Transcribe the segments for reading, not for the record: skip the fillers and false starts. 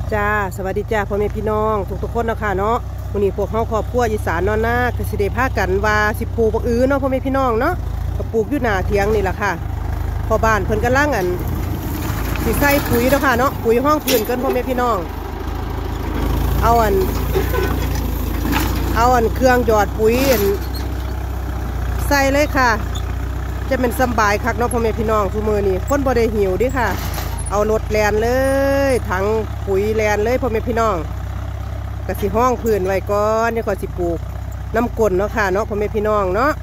จ้าสวัสดีจ้าพ่อแม่พี่น้องทุกคนนะคะเนาะวันนี้พวกเฮาครอบครัวอีสานนอนหน้ากสิเดพากันว่าสิปลูกบักอื้อเนาะพ่อแม่พี่น้องเนาะก็ปลูกอยู่หน้าเถียงนี่แหละค่ะพอบ้านเพิ่นกำลังสิใส่ปุ๋ยเนาะค่ะเนาะปุ๋ยห้องพื้นกันพ่อแม่พี่น้องเอาเครื่องหยอดปุ๋ยใส่เลยค่ะจะเป็นสบายคักเนาะพ่อแม่พี่น้องทุกมื้อนี้คนบ่ได้หิวดิค่ะเอารถแลนเลยถังปุ๋ยแลนเลยพ่อแม่พี่น้องกะสิห้องพื้นไว้ก่อนนี่ก็สิปลูกน้ำกลนเนาะค่ะเนาะพ่อแม่พี่น้องเนาะ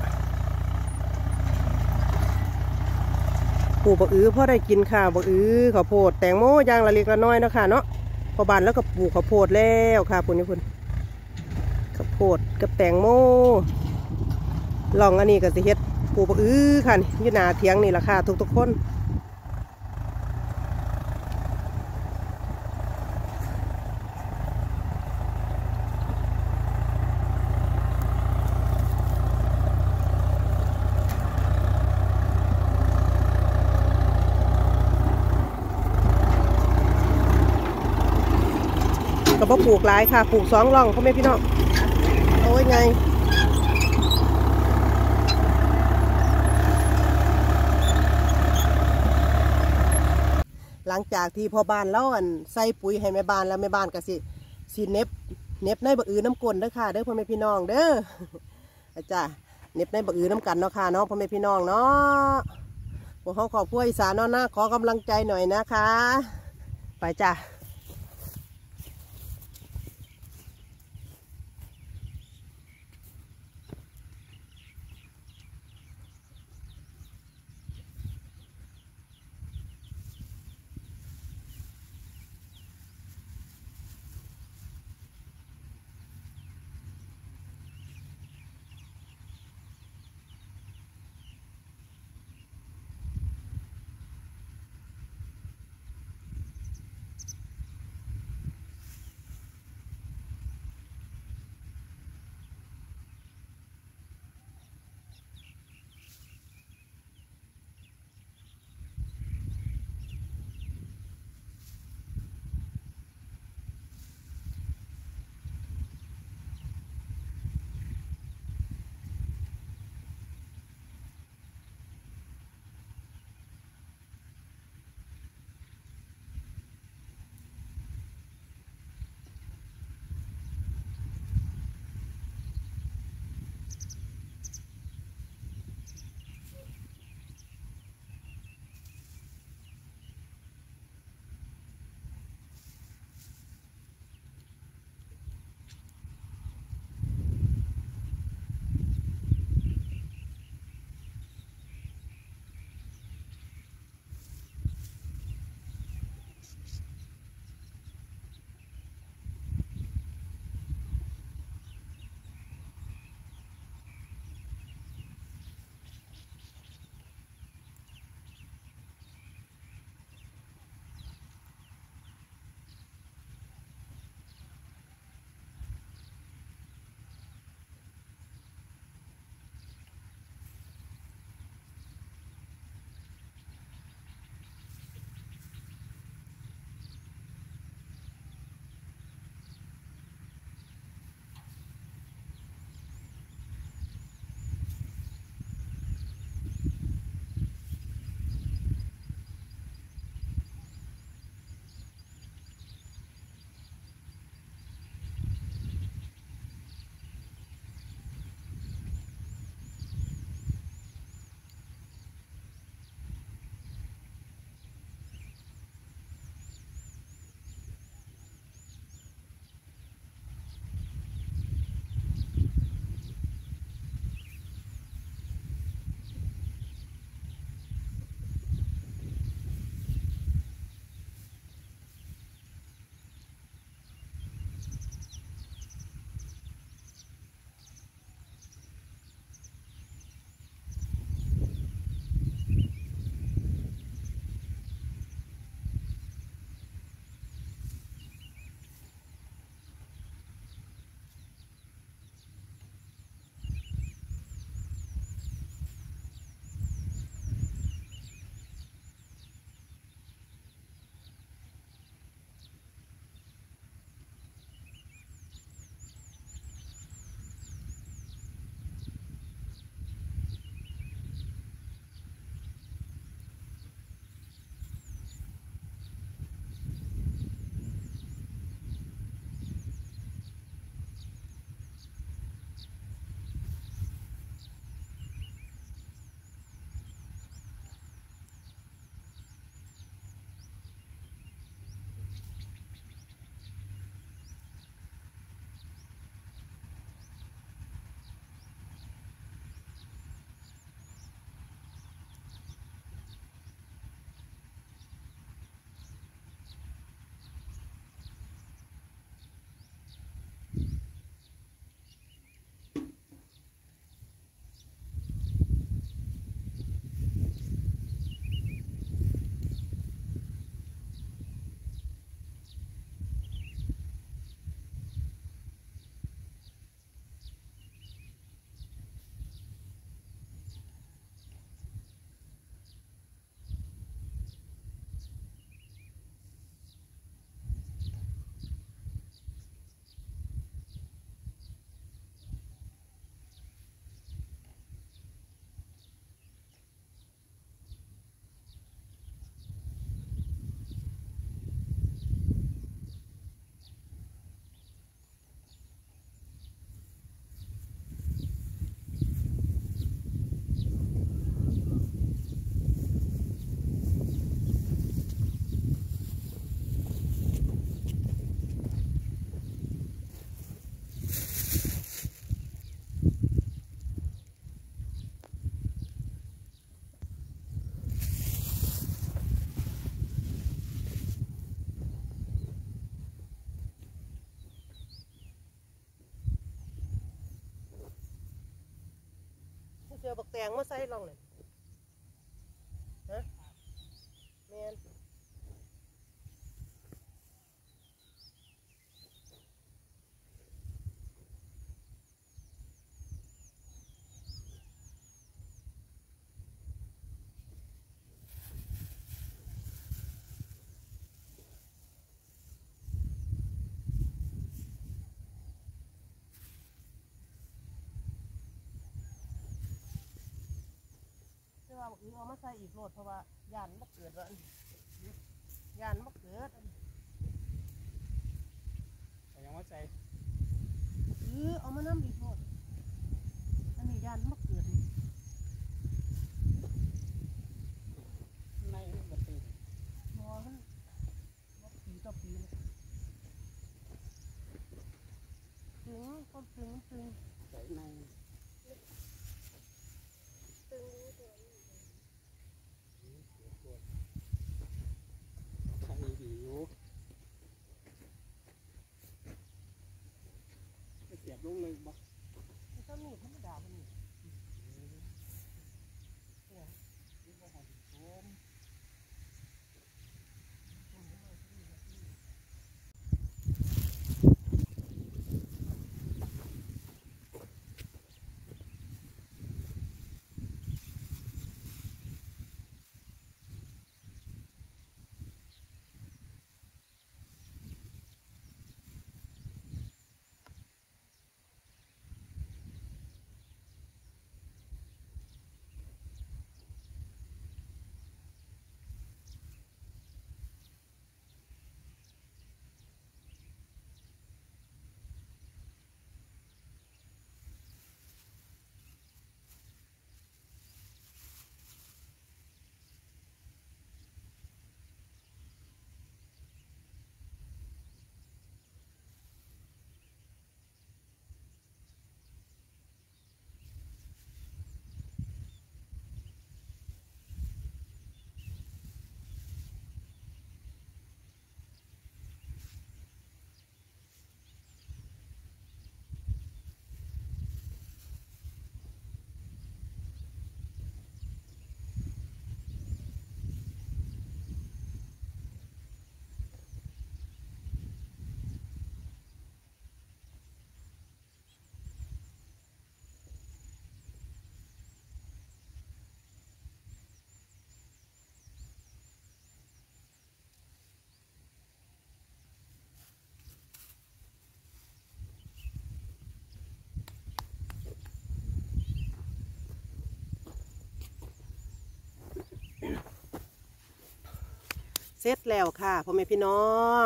ปลูกบักอื้อพอได้กินค่ะบักอื้อข้าวโพดแตงโมอย่างละเล็กละน้อยเนาะค่ะเนาะพอบานแล้วก็ปลูกข้าวโพดแล้วค่ะพุ่นนี่พุ่นข้าวโพดกับแตงโมลองอันนี้ก็สิเฮ็ดปลูกบักอื้อค่ะอยู่หน้าเถียงนี่แหละค่ะทุกคนก็บ่ปลูกหลายค่ะปลูก2 ร่องพ่อแม่พี่น้องโอ้ยไงหลังจากที่พ่อบ้านเล่าใส่ปุ๋ยให้แม่บ้านแล้วแม่บ้านก็สิเน็บในบักอื้อน้ำกลนเด้อค่ะเด้อพ่อแม่พี่น้องเด้ออาจารย์เน็บในบักอื้อน้ำกันเนาะค่ะเนาะพ่อแม่พี่น้องเนาะพวกเขาขอบคุณอีสานเนาะนะขอกำลังใจหน่อยนะคะไปจ้ะบักแตงมาใส่ลองเลยฮะแมนว่าบักเอามาใส่อีกโลดเพราะว่าย่านบักเกิดแล้วย่านบักเกิดแต่ยังว่าใจเอามาน้ำอีกโลดอันนี้ย่านบักเกิดในบัตรมอมันบักปีต่อปีตึงก็ตึงใส่ในใส่ดีอยู่เสียบลงเลยบ่ไม่ต้องมีธรรมดามันนี่เสร็จแล้วค่ะพ่อแม่พี่น้อง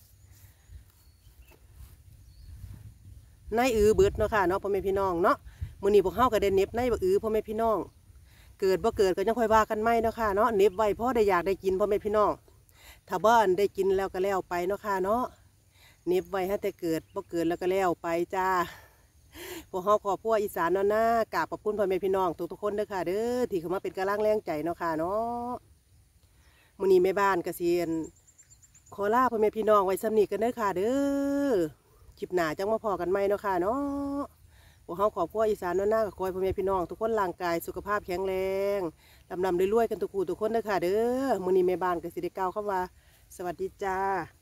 ในเบิดเนาะค่ะเนาะพ่อแม่พี่น้องเนาะมื้อนี้พวกเฮาก็ได้เน็บในบักพ่อแม่พี่น้องเกิดบ่เกิดก็ยังค่อยว่ากันไม่เนาะค่ะเนาะเน็บไว้เพราะได้อยากได้กินพ่อแม่พี่น้องถ้าบ้านได้กินแล้วก็แล้วไปเนาะค่ะเนาะเน็บไว้ให้แต่เกิดบ่เกิดแล้วก็แล้วไปจ้าพวกเฮาครอบครัวอีสานเนาะนะกราบขอบคุณพ่อแม่พี่น้องทุกๆคนเด้อค่ะเด้อที่เข้ามาเป็นกำลังแรงใจเนาะค่ะเนาะมื้อนี้แม่บ้านก็สิขอลาพ่อแม่พี่น้องไว้สำนีกันเด้อค่ะเด้อคลิปหน้าจังมาพอกันไหมเนาะค่ะเนาะพวกเขาขอบครัวอีสานเนาะหน้ากับคอยพ่อแม่พี่น้องทุกคนร่างกายสุขภาพแข็งแรงลำรวยๆกันทุกคนเด้อค่ะเด้อมื้อนี้แม่บ้านก็สิได้กล่าวคำว่าสวัสดีจ้า